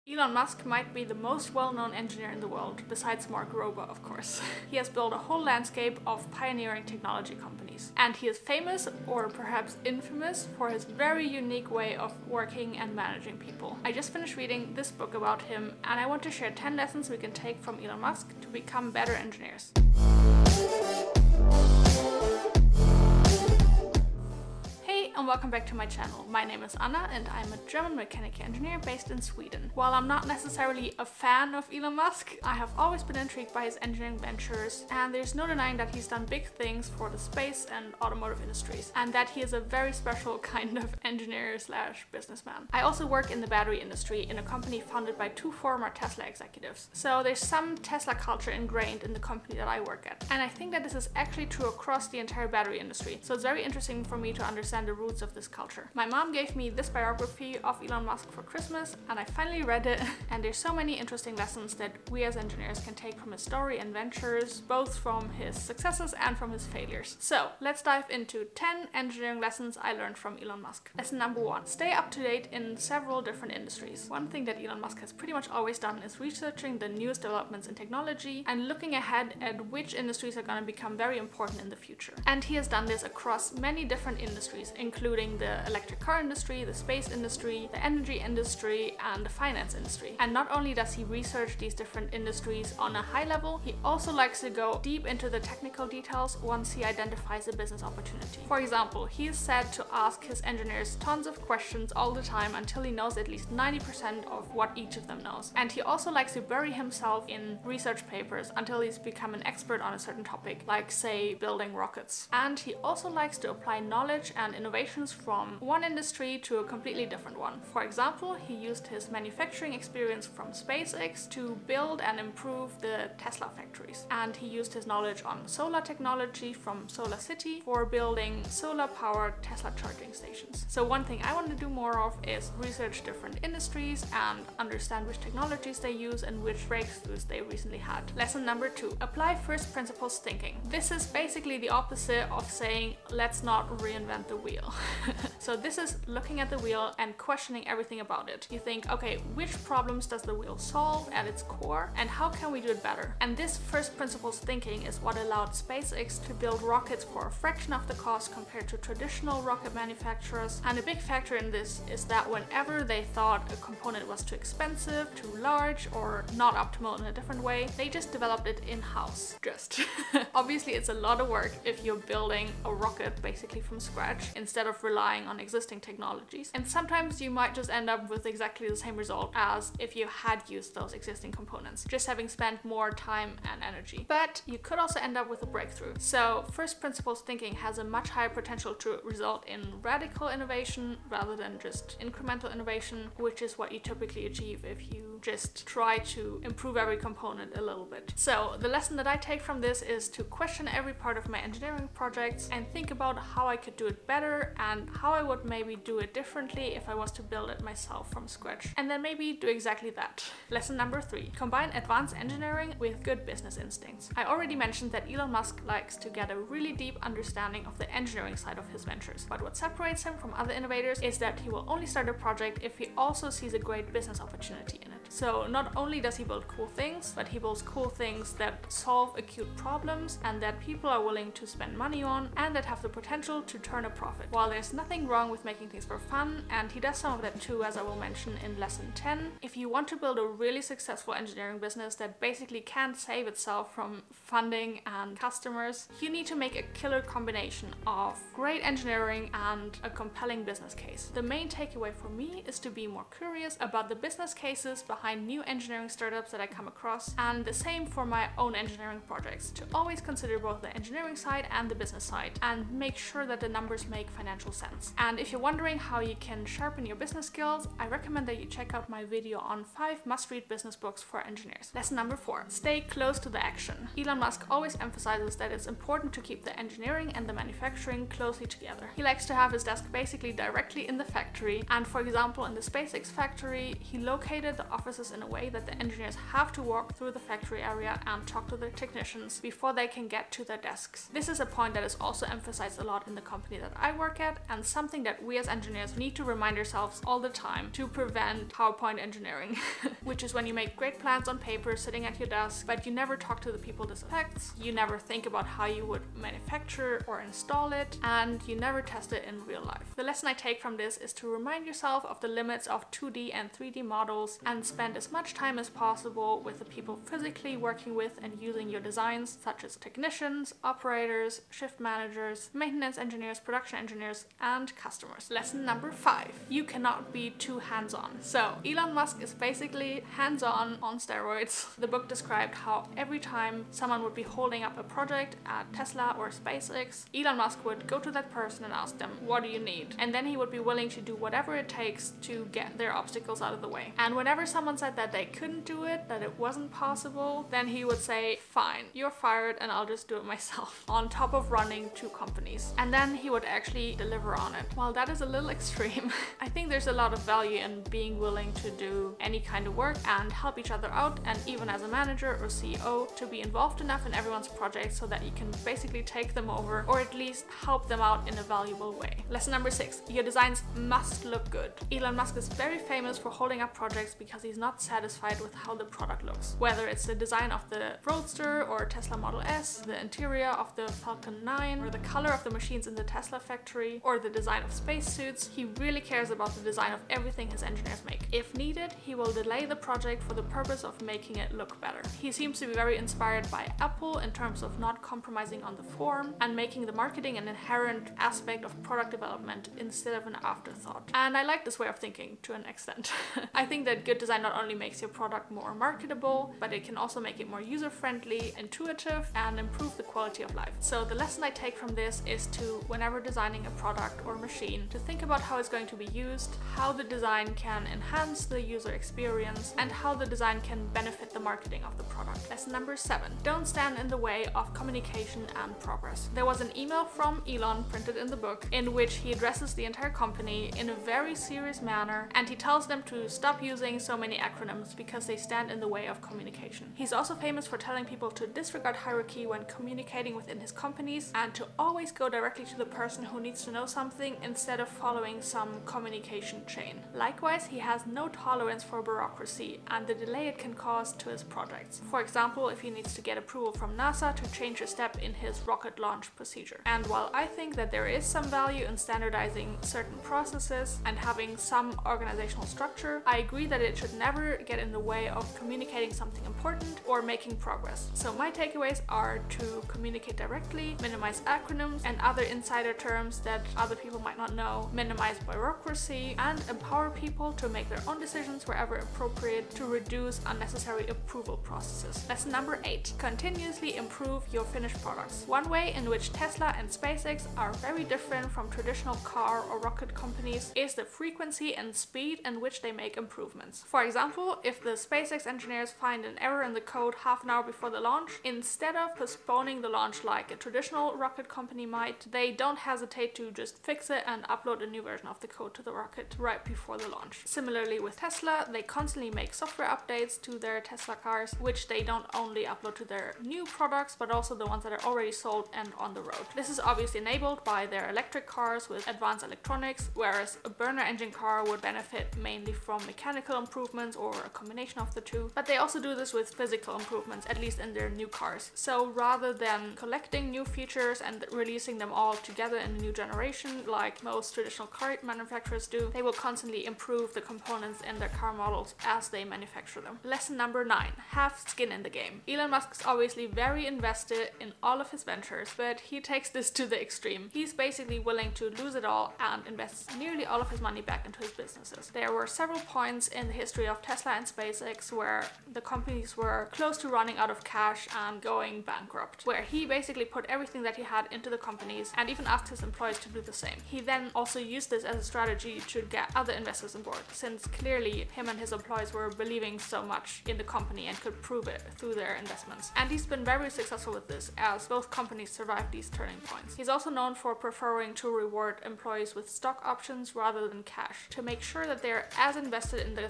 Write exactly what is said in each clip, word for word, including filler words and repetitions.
Elon Musk might be the most well-known engineer in the world, besides Mark Rober, of course. He has built a whole landscape of pioneering technology companies. And he is famous, or perhaps infamous, for his very unique way of working and managing people. I just finished reading this book about him, and I want to share ten lessons we can take from Elon Musk to become better engineers. And welcome back to my channel. My name is Anna and I'm a German mechanical engineer based in Sweden. While I'm not necessarily a fan of Elon Musk, I have always been intrigued by his engineering ventures, and there's no denying that he's done big things for the space and automotive industries, and that he is a very special kind of engineer slash businessman. I also work in the battery industry in a company founded by two former Tesla executives. So there's some Tesla culture ingrained in the company that I work at. And I think that this is actually true across the entire battery industry. So it's very interesting for me to understand the roots of this culture. My mom gave me this biography of Elon Musk for Christmas, and I finally read it, and there's so many interesting lessons that we as engineers can take from his story and ventures, both from his successes and from his failures. So let's dive into ten engineering lessons I learned from Elon Musk. Lesson number one: stay up to date in several different industries. One thing that Elon Musk has pretty much always done is researching the newest developments in technology and looking ahead at which industries are going to become very important in the future. And he has done this across many different industries, including the electric car industry, the space industry, the energy industry, and the finance industry. And not only does he research these different industries on a high level, he also likes to go deep into the technical details once he identifies a business opportunity. For example, he is said to ask his engineers tons of questions all the time until he knows at least ninety percent of what each of them knows. And he also likes to bury himself in research papers until he's become an expert on a certain topic, like say building rockets. And he also likes to apply knowledge and innovations from one industry to a completely different one. For example, he used his manufacturing experience from SpaceX to build and improve the Tesla factories. And he used his knowledge on solar technology from Solar City for building solar-powered Tesla charging stations. So one thing I want to do more of is research different industries and understand which technologies they use and which breakthroughs they recently had. Lesson number two: apply first principles thinking. This is basically the opposite of saying, let's not reinvent the wheel. So this is looking at the wheel and questioning everything about it. You think, okay, which problems does the wheel solve at its core, and how can we do it better? And this first principles thinking is what allowed SpaceX to build rockets for a fraction of the cost compared to traditional rocket manufacturers. And a big factor in this is that whenever they thought a component was too expensive, too large, or not optimal in a different way, they just developed it in-house. Just. Obviously, it's a lot of work if you're building a rocket basically from scratch instead of relying on existing technologies. And sometimes you might just end up with exactly the same result as if you had used those existing components, just having spent more time and energy. But you could also end up with a breakthrough. So first principles thinking has a much higher potential to result in radical innovation rather than just incremental innovation, which is what you typically achieve if you just try to improve every component a little bit. So the lesson that I take from this is to question every part of my engineering projects and think about how I could do it better and how I would maybe do it differently if I was to build it myself from scratch. And then maybe do exactly that. Lesson number three: combine advanced engineering with good business instincts. I already mentioned that Elon Musk likes to get a really deep understanding of the engineering side of his ventures. But what separates him from other innovators is that he will only start a project if he also sees a great business opportunity in it. So not only does he build cool things, but he builds cool things that solve acute problems and that people are willing to spend money on and that have the potential to turn a profit. While there's nothing wrong with making things for fun, and he does some of that too, as I will mention in lesson ten, if you want to build a really successful engineering business that basically can't save itself from funding and customers, you need to make a killer combination of great engineering and a compelling business case. The main takeaway for me is to be more curious about the business cases behind new engineering startups that I come across, and the same for my own engineering projects, to always consider both the engineering side and the business side and make sure that the numbers make financial sense. And if you're wondering how you can sharpen your business skills, I recommend that you check out my video on five must-read business books for engineers. Lesson number four: stay close to the action. Elon Musk always emphasizes that it's important to keep the engineering and the manufacturing closely together. He likes to have his desk basically directly in the factory, and for example in the SpaceX factory, he located the office offices in a way that the engineers have to walk through the factory area and talk to their technicians before they can get to their desks. This is a point that is also emphasized a lot in the company that I work at, and something that we as engineers need to remind ourselves all the time to prevent PowerPoint engineering, which is when you make great plans on paper sitting at your desk, but you never talk to the people this affects, you never think about how you would manufacture or install it, and you never test it in real life. The lesson I take from this is to remind yourself of the limits of two D and three D models and spend as much time as possible with the people physically working with and using your designs, such as technicians, operators, shift managers, maintenance engineers, production engineers, and customers. Lesson number five. You cannot be too hands-on. So Elon Musk is basically hands-on on steroids. The book described how every time someone would be holding up a project at Tesla or SpaceX, Elon Musk would go to that person and ask them, what do you need? And then he would be willing to do whatever it takes to get their obstacles out of the way. And whenever someone said that they couldn't do it, that it wasn't possible, then he would say, fine, you're fired and I'll just do it myself, on top of running two companies. And then he would actually deliver on it. While that is a little extreme, I think there's a lot of value in being willing to do any kind of work and help each other out, and even as a manager or C E O, to be involved enough in everyone's project so that you can basically take them over or at least help them out in a valuable way. Lesson number six. Your designs must look good. Elon Musk is very famous for holding up projects because he's not satisfied with how the product looks. Whether it's the design of the Roadster or Tesla Model S, the interior of the Falcon nine, or the color of the machines in the Tesla factory, or the design of spacesuits, he really cares about the design of everything his engineers make. If needed, he will delay the project for the purpose of making it look better. He seems to be very inspired by Apple in terms of not compromising on the form and making the marketing an inherent aspect of product development instead of an afterthought. And I like this way of thinking to an extent. I think that good design not only makes your product more marketable, but it can also make it more user-friendly, intuitive, and improve the quality of life. So the lesson I take from this is to, whenever designing a product or machine, to think about how it's going to be used, how the design can enhance the user experience, and how the design can benefit the marketing of the product. Lesson number seven. Don't stand in the way of communication and progress. There was an email from Elon printed in the book in which he addresses the entire company in a very serious manner, and he tells them to stop using so many acronyms because they stand in the way of communication. He's also famous for telling people to disregard hierarchy when communicating within his companies and to always go directly to the person who needs to know something instead of following some communication chain. Likewise, he has no tolerance for bureaucracy and the delay it can cause to his projects. For example, if he needs to get approval from NASA to change a step in his rocket launch procedure. And while I think that there is some value in standardizing certain processes and having some organizational structure, I agree that it should never get in the way of communicating something important or making progress. So my takeaways are to communicate directly, minimize acronyms and other insider terms that other people might not know, minimize bureaucracy, and empower people to make their own decisions wherever appropriate to reduce unnecessary approval processes. Lesson number eight. Continuously improve your finished products. One way in which Tesla and SpaceX are very different from traditional car or rocket companies is the frequency and speed in which they make improvements. For example, if the SpaceX engineers find an error in the code half an hour before the launch, instead of postponing the launch like a traditional rocket company might, they don't hesitate to just fix it and upload a new version of the code to the rocket right before the launch. Similarly with Tesla, they constantly make software updates to their Tesla cars, which they don't only upload to their new products, but also the ones that are already sold and on the road. This is obviously enabled by their electric cars with advanced electronics, whereas a burner engine car would benefit mainly from mechanical improvements or a combination of the two. But they also do this with physical improvements, at least in their new cars. So rather than collecting new features and releasing them all together in a new generation, like most traditional car manufacturers do, they will constantly improve the components in their car models as they manufacture them. Lesson number nine. Have skin in the game. Elon Musk is obviously very invested in all of his ventures, but he takes this to the extreme. He's basically willing to lose it all and invests nearly all of his money back into his businesses. There were several points in the history of Tesla and SpaceX where the companies were close to running out of cash and going bankrupt, where he basically put everything that he had into the companies and even asked his employees to do the same. He then also used this as a strategy to get other investors on board, since clearly him and his employees were believing so much in the company and could prove it through their investments. And he's been very successful with this, as both companies survived these turning points. He's also known for preferring to reward employees with stock options rather than cash, to make sure that they're as invested in the success of the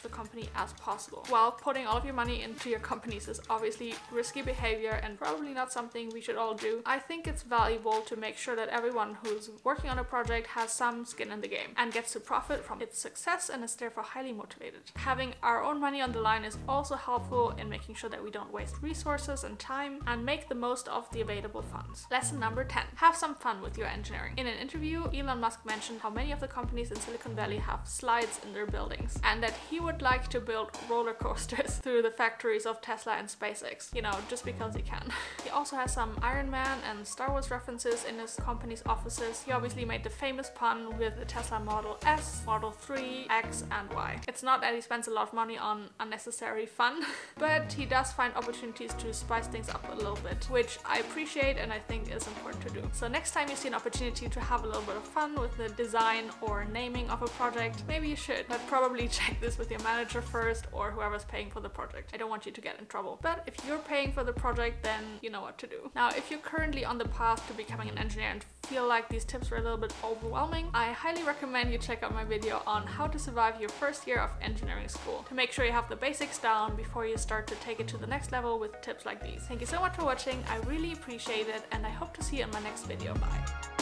the company as possible. While putting all of your money into your companies is obviously risky behavior and probably not something we should all do, I think it's valuable to make sure that everyone who's working on a project has some skin in the game and gets to profit from its success and is therefore highly motivated. Having our own money on the line is also helpful in making sure that we don't waste resources and time and make the most of the available funds. Lesson number ten. Have some fun with your engineering. In an interview, Elon Musk mentioned how many of the companies in Silicon Valley have slides in their buildings and that he would like to build roller coasters through the factories of Tesla and SpaceX, you know, just because he can. He also has some Iron Man and Star Wars references in his company's offices. He obviously made the famous pun with the Tesla Model S, Model three, X and Y. It's not that he spends a lot of money on unnecessary fun, but he does find opportunities to spice things up a little bit, which I appreciate and I think is important to do. So next time you see an opportunity to have a little bit of fun with the design or naming of a project, maybe you should, but probably check this with your manager first or whoever's paying for the project. I don't want you to get in trouble. But if you're paying for the project, then you know what to do. Now, if you're currently on the path to becoming an engineer and feel like these tips were a little bit overwhelming, I highly recommend you check out my video on how to survive your first year of engineering school to make sure you have the basics down before you start to take it to the next level with tips like these. Thank you so much for watching. I really appreciate it and I hope to see you in my next video. Bye.